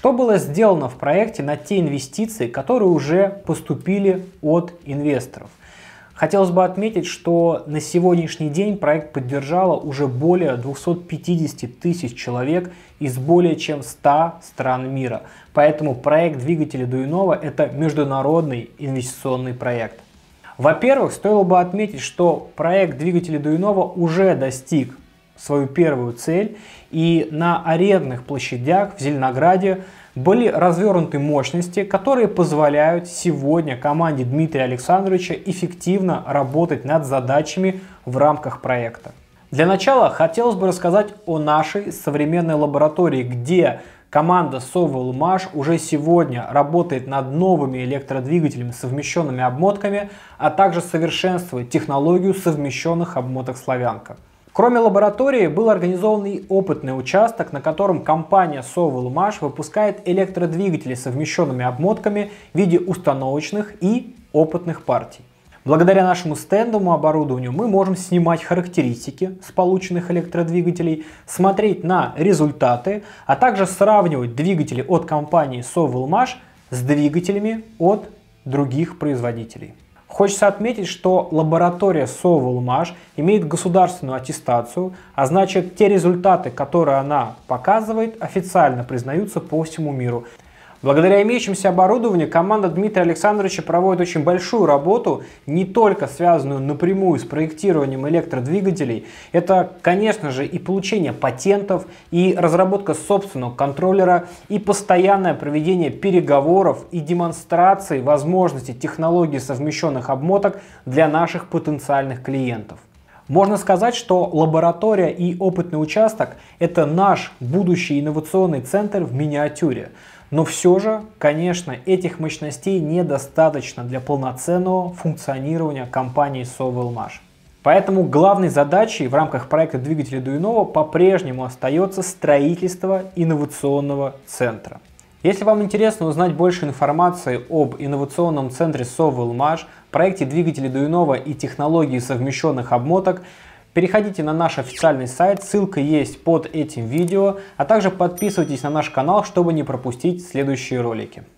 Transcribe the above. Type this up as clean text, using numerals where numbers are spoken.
Что было сделано в проекте на те инвестиции, которые уже поступили от инвесторов? Хотелось бы отметить, что на сегодняшний день проект поддержало уже более 250 тысяч человек из более чем 100 стран мира. Поэтому проект двигателя Duinova – это международный инвестиционный проект. Во-первых, стоило бы отметить, что проект двигателя Duinova уже достиг свою первую цель, и на арендных площадях в Зеленограде были развернуты мощности, которые позволяют сегодня команде Дмитрия Александровича эффективно работать над задачами в рамках проекта. Для начала хотелось бы рассказать о нашей современной лаборатории, где команда Sovelmash уже сегодня работает над новыми электродвигателями с совмещенными обмотками, а также совершенствует технологию совмещенных обмоток Славянка. Кроме лаборатории был организован и опытный участок, на котором компания Sovelmash выпускает электродвигатели с совмещенными обмотками в виде установочных и опытных партий. Благодаря нашему стендовому оборудованию мы можем снимать характеристики с полученных электродвигателей, смотреть на результаты, а также сравнивать двигатели от компании Sovelmash с двигателями от других производителей. Хочется отметить, что лаборатория Sovelmash имеет государственную аттестацию, а значит те результаты, которые она показывает, официально признаются по всему миру. Благодаря имеющемуся оборудованию команда Дмитрия Александровича проводит очень большую работу, не только связанную напрямую с проектированием электродвигателей. Это, конечно же, и получение патентов, и разработка собственного контроллера, и постоянное проведение переговоров и демонстрации возможностей технологий совмещенных обмоток для наших потенциальных клиентов. Можно сказать, что лаборатория и опытный участок – это наш будущий инновационный центр в миниатюре. Но все же, конечно, этих мощностей недостаточно для полноценного функционирования компании Sovelmash. Поэтому главной задачей в рамках проекта двигателя Duinova по-прежнему остается строительство инновационного центра. Если вам интересно узнать больше информации об инновационном центре Sovelmash, проекте двигателя Duinova и технологии совмещенных обмоток, переходите на наш официальный сайт, ссылка есть под этим видео, а также подписывайтесь на наш канал, чтобы не пропустить следующие ролики.